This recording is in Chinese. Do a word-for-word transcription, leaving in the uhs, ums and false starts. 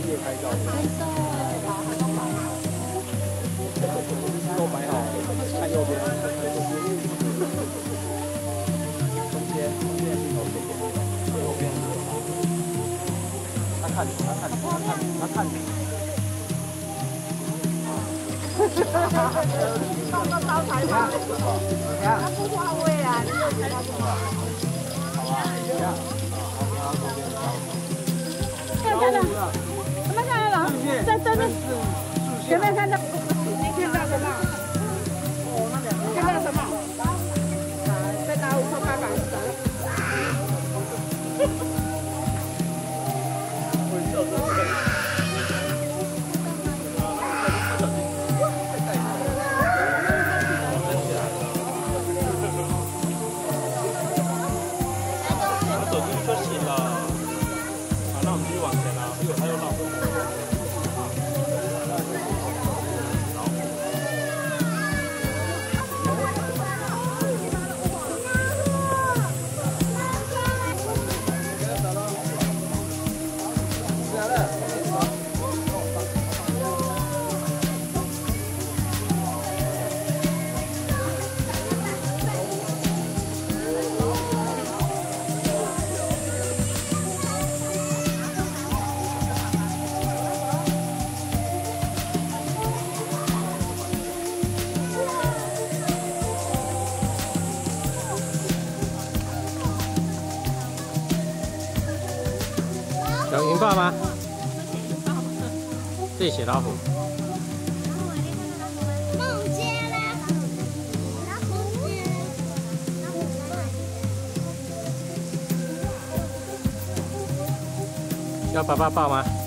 专业拍照的。都摆好，看右边，中间中间镜头这边，右边。他看你，他看你，他看你，他看你。哈哈哈！放到招财吗？他不花位啊，你就觉得什么？好啊，这样。好，左边。看看到，我们看到了，在这边，前面看到，你看到什么？哦，那两个。看到什么？啊，在打五块八板子。我笑死了。 有云豹吗？这里写老虎。 梦街啦，梦街。 要爸爸抱吗？